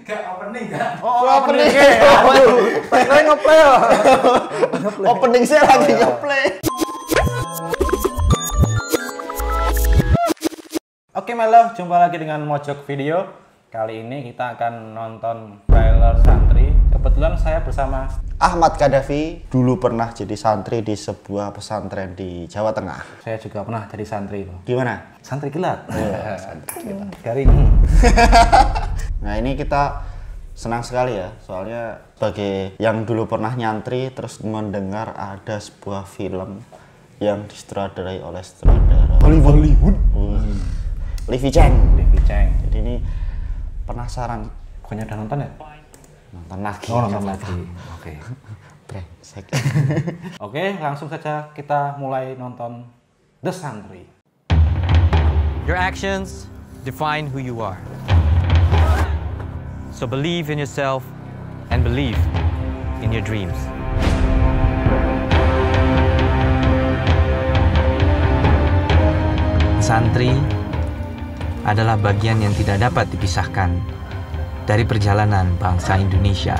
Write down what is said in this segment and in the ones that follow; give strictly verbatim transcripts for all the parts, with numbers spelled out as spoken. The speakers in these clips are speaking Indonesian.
Gak opening gak? Oh, opening. Saya ngeplay ya. Opening saya lagi ngeplay. Oke Melo, jumpa lagi dengan Mojok Video. Kali ini kita akan nonton trailer Santri. Kebetulan saya bersama Ahmad Kadafi, dulu pernah jadi santri di sebuah pesantren di Jawa Tengah. Saya juga pernah jadi santri. Gimana? Santri kilat. Oh, santri kilat. Garing. Nah ini kita senang sekali ya, soalnya sebagai yang dulu pernah nyantri terus mendengar ada sebuah film yang disutradarai oleh sutradara Hollywood. Hollywood. Hmm. Livi Cheng. Livi Cheng. Jadi ini penasaran. Bukannya udah nonton ya? Nonton lagi. Oh, nonton lagi. Oke. Brengsek. Oke, langsung saja kita mulai nonton The Santri. Your actions define who you are. So believe in yourself and believe in your dreams. Santri adalah bagian yang tidak dapat dipisahkan dari perjalanan bangsa Indonesia.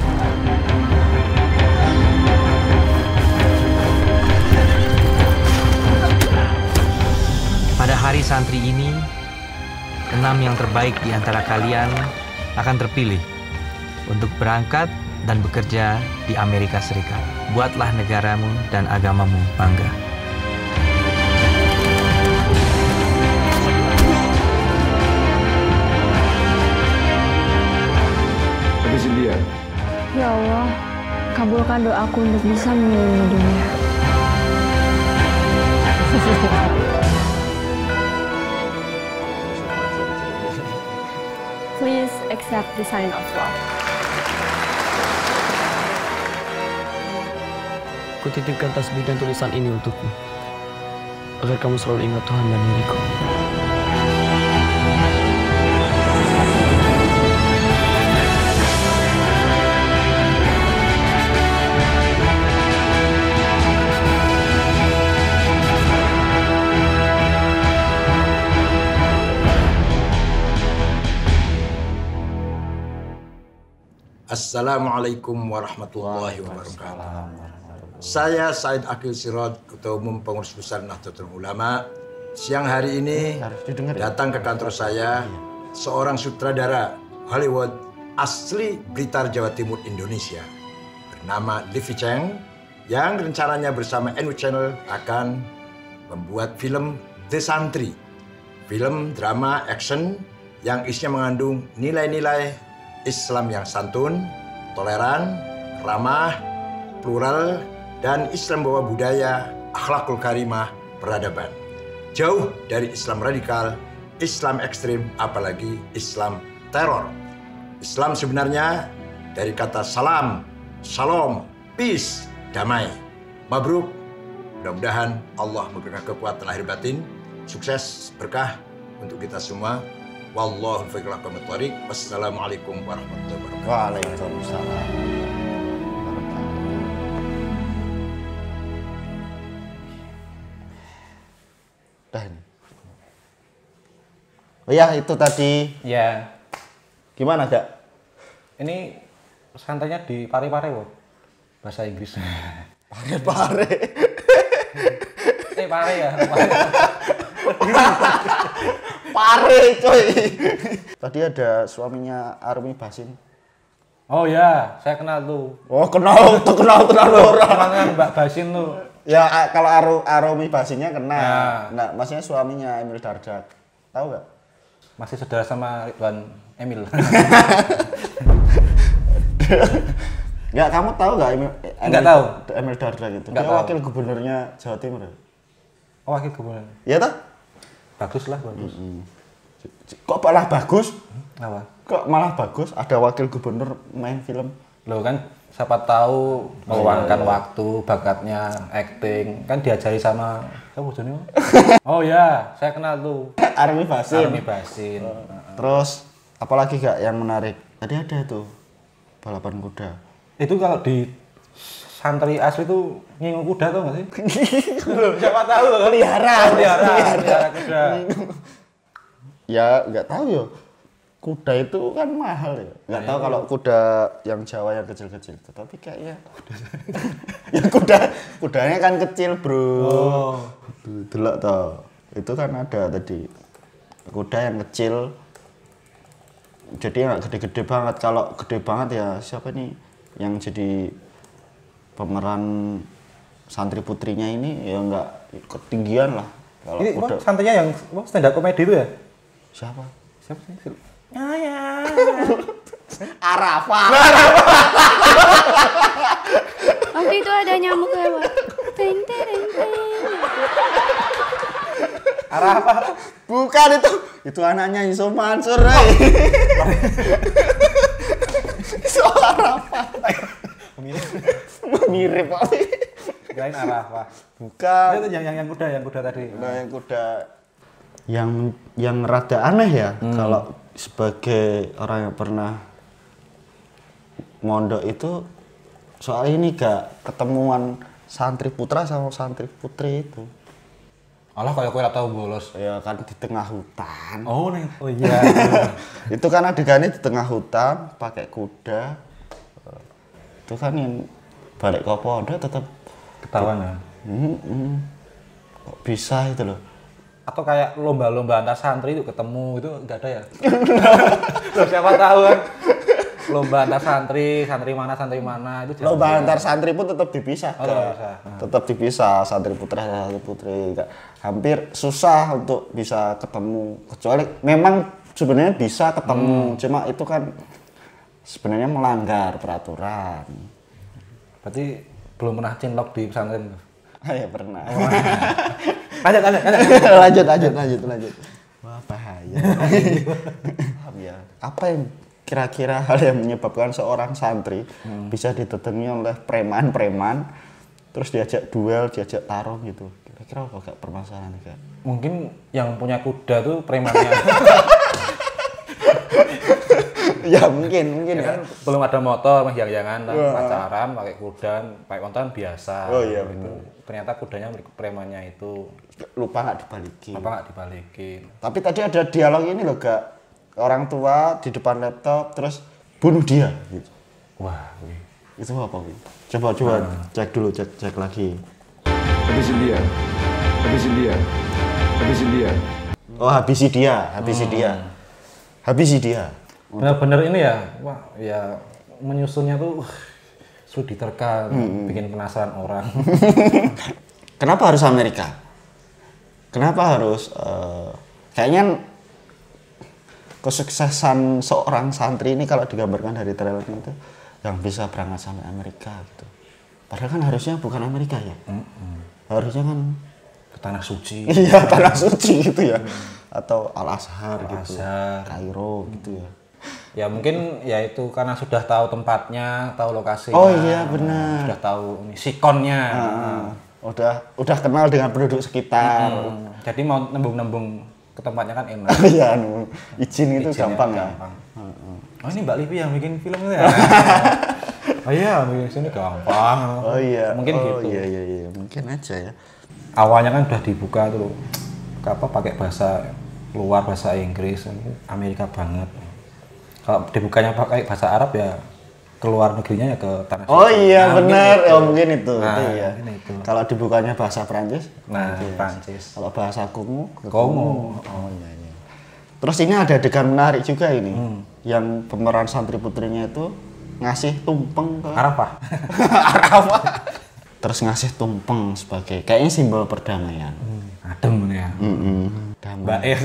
Pada hari santri ini, enam yang terbaik di antara kalian akan terpilih untuk berangkat dan bekerja di Amerika Serikat. Buatlah negaramu dan agamamu bangga. Ya Allah, kabulkan doaku untuk bisa mengelilingi dunia. Please accept the sign of love. Kutitipkan tasbih dan tulisan ini untukmu, agar kamu selalu ingat Tuhan dan diriku. Assalamualaikum warahmatullahi wabarakatuh. Saya Said Akil Sirot, Ketua Umum Pengurus Besar Nahdlatul Ulama. Siang hari ini datang ke kantor saya seorang sutradara Hollywood asli Blitar, Jawa Timur, Indonesia, bernama Livi Cheng, yang rencananya bersama N W Channel akan membuat film The Santri, film drama action yang isinya mengandung nilai-nilai Islam yang santun, toleran, ramah, plural, dan Islam bawa budaya, akhlakul karimah, peradaban. Jauh dari Islam radikal, Islam ekstrim, apalagi Islam teror. Islam sebenarnya dari kata salam, shalom, peace, damai. Mabruk, mudah-mudahan Allah memberikan kekuatan lahir batin, sukses, berkah untuk kita semua. Wallahu a'lam. Wassalamualaikum warahmatullahi wabarakatuh. Waalaikumsalam. Dah ini. Oh ya, itu tadi. Ya. Gimana, Kak? Ini santrinya di Pare-Pare, Wo. Bahasa Inggris. Pare-pare. Eh, Pare ya. Pare, coy. Tadi ada suaminya Arumi Basin. Oh ya, saya kenal tuh. Oh, kenal, tuh kenal kenal orang. Kenal Mbak Basin tuh. Ya, kalau Aru, Arumi Basinnya kenal. Nah. Nah, maksudnya suaminya Emil Dardak. Tahu nggak? Masih saudara sama Ridwan Emil. Nggak, kamu tahu nggak Emil? Nggak tahu. Emil Dardak itu. Nggak Dia tahu. wakil gubernurnya Jawa Timur. Oh, wakil gubernur. Iya toh? Bagus lah, bagus. Mm-hmm. Kok malah bagus? Apa? Kok malah bagus? Ada wakil gubernur main film. Loh kan, siapa tahu meluangkan waktu, bakatnya, acting. Kan diajari sama siapa jenis? Oh ya, saya kenal tuh. Arumi Basin. Arumi Basin. Uh, terus, apalagi gak yang menarik? Tadi ada tuh balapan kuda. Itu kalau di santri asli tuh ngingu kuda tuh nggak sih? Belum, siapa tahu Pelihara, pelihara, pelihara kuda. Ya nggak tahu ya. kuda itu kan mahal ya. Nggak tahu kalau kuda yang Jawa yang kecil-kecil itu, tapi kayaknya ya kuda kudanya kan kecil, Bro. Oh. Delok toh. Itu kan ada tadi kuda yang kecil. Jadi nggak gede-gede banget. Kalau gede banget ya siapa nih yang jadi pemeran santri putrinya ini ya nggak ketinggian lah. Kalau ini kuda... santrinya yang stand up comedy itu ya? Siapa? Siapa sih? Ya ya. Arafah. Waktu itu ada nyamuk lewat. Teng teng teng. Arafah. Bukan itu. Itu anaknya Iso Mansur. Iso Arafah. Mirip. Mirip kok. Kirain Arafah. Bukan. Itu yang yang yang kuda, yang kuda tadi. Nah, yang kuda yang yang rada aneh ya, hmm. kalau sebagai orang yang pernah mondok itu soal ini gak ketemuan santri putra sama santri putri itu. Alah kayak kowe ora tau bolos. Ya kan di tengah hutan. Oh, nih. Oh iya. Itu kan adegannya di tengah hutan pakai kuda. Itu kan yang balik ke pondok tetap ketahuan ya. Hmm, hmm. Kok bisa itu loh. Atau kayak lomba-lomba antar santri itu ketemu itu enggak ada ya? Loh, siapa tahu kan lomba antar santri, santri mana santri mana itu lomba ya. Antar santri pun tetap dipisah. Oh, bisa. Tetap dipisah santri putra dan santri putri. Hampir susah untuk bisa ketemu kecuali memang sebenarnya bisa ketemu, hmm. cuma itu kan sebenarnya melanggar peraturan. Berarti belum pernah cinlok di pesantren? Ah, ya pernah. lanjut, lanjut, lanjut, lanjut, lanjut, lanjut, lanjut. Wah bahaya. Ya. Apa yang kira-kira hal yang menyebabkan seorang santri hmm. bisa ditetemui oleh preman-preman, terus diajak duel, diajak tarung gitu? Kira-kira apa gak permasalahan kak? Mungkin yang punya kuda tuh premannya. Ya mungkin, mungkin ya, ya. Kan belum ada motor, mas jangan-jangan pacaran pakai kuda, pakai konten biasa. Oh iya gitu. betul. Ternyata kudanya premannya itu lupa nggak dibalikin. Lupa nggak dibalikin. Tapi tadi ada dialog ini loh gak, orang tua di depan laptop terus bunuh dia. Gitu. Wah, wih. Itu apa wih? Coba coba hmm. cek dulu, cek cek lagi. Habisin dia, habisin dia, habisin dia. Oh habisi dia, habisi hmm. dia, habisi dia. Bener-bener ini ya, wah ya menyusunnya tuh uh, sulit diterka, hmm. bikin penasaran orang. Kenapa harus Amerika? Kenapa harus uh, kayaknya kesuksesan seorang santri ini kalau digambarkan dari trailer itu yang bisa berangkat sampai Amerika gitu. Padahal kan harusnya bukan Amerika ya, mm-hmm. harusnya kan ke tanah suci. Iya tanah suci gitu ya, atau Al Azhar gitu, Kairo gitu ya. Ya mungkin ya itu karena sudah tahu tempatnya, tahu lokasinya. Oh iya benar. Sudah tahu ini sikonnya. Uh, udah udah kenal dengan penduduk sekitar. Hmm, jadi mau nembung-nembung ke tempatnya kan enak. Iya, izin itu gampang ya. Gampang. Uh, oh ini Mbak Livi yang bikin film itu ya. Oh iya, bikin sini gampang. Oh iya. Mungkin oh, gitu. Iya iya iya, mungkin aja ya. Awalnya kan udah dibuka tuh apa pakai bahasa luar, bahasa Inggris, Amerika banget. Kalau dibukanya pakai bahasa Arab ya keluar negerinya ya ke tanah suci. Oh iya nah, benar, oh mungkin itu. Nah, itu iya. Itu. Kalau dibukanya bahasa Prancis, nah Prancis. Kalau bahasa Kongo, Kongo. Oh iya iya. Terus ini ada adegan menarik juga ini, hmm. yang pemeran santri putrinya itu ngasih tumpeng ke Arafah. Arafah. Terus ngasih tumpeng sebagai kayaknya simbol perdamaian. Hmm. Adem ya. Heeh. Mbak Es.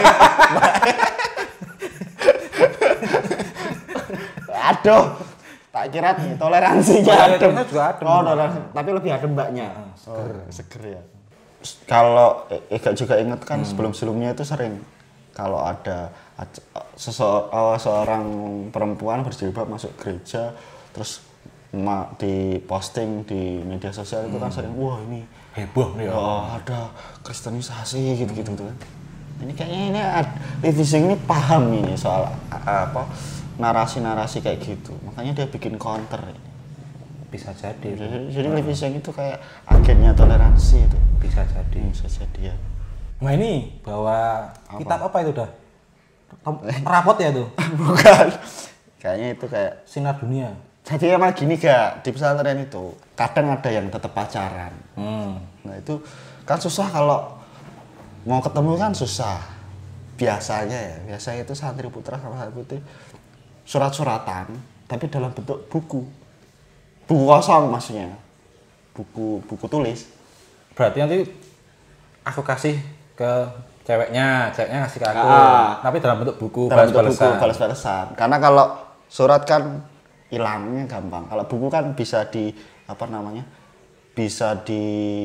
Aduh, tak kira nih toleransinya oh, adem. juga adem. Oh, toleransi, tapi lebih adem mbaknya. Ah, seger. Oh, seger ya. Kalau Ega juga ingat kan hmm. sebelum-sebelumnya itu sering kalau ada seseorang seorang perempuan berjilbab masuk gereja terus di posting di media sosial itu kan sering wah ini heboh nih. Oh, ada kristenisasi gitu-gitu tuh kan. Ini kayaknya ini Living ini paham ini soal apa narasi-narasi kayak gitu, makanya dia bikin counter ini. Bisa jadi. Jadi, jadi Living itu kayak agennya toleransi itu. Bisa jadi. Bisa jadi ya. Nah ini bawa apa? Kitab apa itu dah? rapot ya tuh. Bukan. Kayaknya itu kayak Sinar dunia. jadi emang gini gak, di pesantren itu kadang ada yang tetap pacaran. Hmm. Nah itu kan susah kalau mau ketemu kan susah. Biasanya ya, biasanya itu santri putra sama santri putri surat-suratan, tapi dalam bentuk buku. Buku kosong maksudnya. Buku buku tulis. Berarti nanti aku kasih ke ceweknya, ceweknya ngasih ke aku. Ah. Tapi dalam bentuk buku, Dalam bentuk buku balas-balasan. balas-balasan. Karena kalau surat kan hilangnya gampang. Kalau buku kan bisa di apa namanya? Bisa di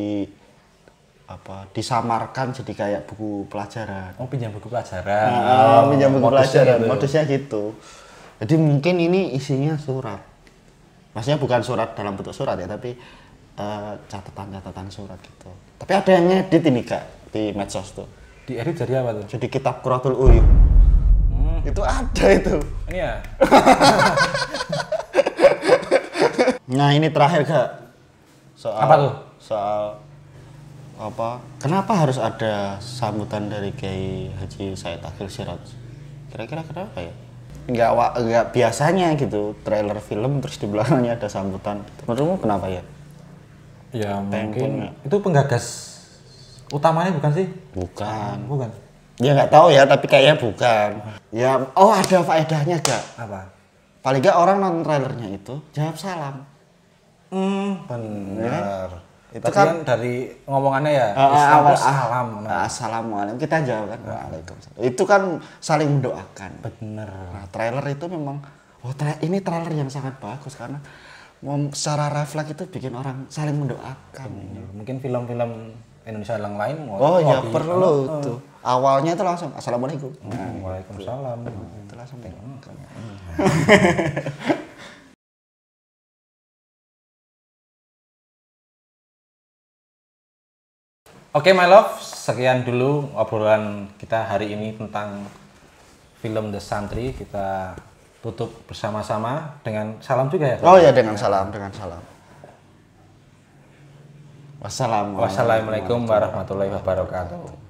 apa? Disamarkan jadi kayak buku pelajaran. Oh, pinjam buku pelajaran. Nah, pinjam buku modusnya pelajaran. gitu. Modusnya gitu. Jadi mungkin ini isinya surat. Maksudnya bukan surat dalam bentuk surat ya, tapi uh, catatan-catatan surat gitu. Tapi ada yang ngedit ini Kak di medsos tuh. Di edit jadi apa tuh? Jadi kitab Quratul Uyun. Hmm. Itu ada itu. Ini ya. Nah ini terakhir Kak. Soal Apa tuh? Soal apa? Kenapa harus ada sambutan dari Kiai Haji Said Akhil Siraj? Kira-kira kenapa ya? Enggak, enggak biasanya gitu, trailer film terus di belakangnya ada sambutan. Menurutmu kenapa ya? Ya Pengen mungkin punya. itu penggagas utamanya bukan sih? Bukan. Bukan. Ya nggak tahu ya, tapi kayaknya bukan. Ya, oh ada faedahnya Kak. Apa? Paling nggak orang nonton trailernya itu jawab salam. Hmm, benar. Itu Tadi kan- kan dari ngomongannya ya. Ah, Islam awal itu salam. ah, Assalamualaikum. Kita jawab kan Waalaikumsalam. Itu kan saling mendoakan. Bener. Nah, trailer itu memang oh tra- ini trailer yang sangat bagus karena mem- secara refleks itu bikin orang saling mendoakan. Mungkin film-film Indonesia yang lain mau Oh ya di- perlu Oh, tuh. Awalnya itu langsung Assalamualaikum. Nah, Waalaikumsalam. itu langsung mendoakan. Oke, my love, sekian dulu obrolan kita hari ini tentang film The Santri. Kita tutup bersama-sama dengan salam juga ya. Oh ya dengan salam, dengan salam. Wassalamualaikum Wassalamualaikum warahmatullahi wabarakatuh.